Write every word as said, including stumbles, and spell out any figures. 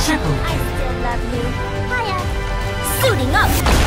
Triple. I still love you. Hiya. Suiting up.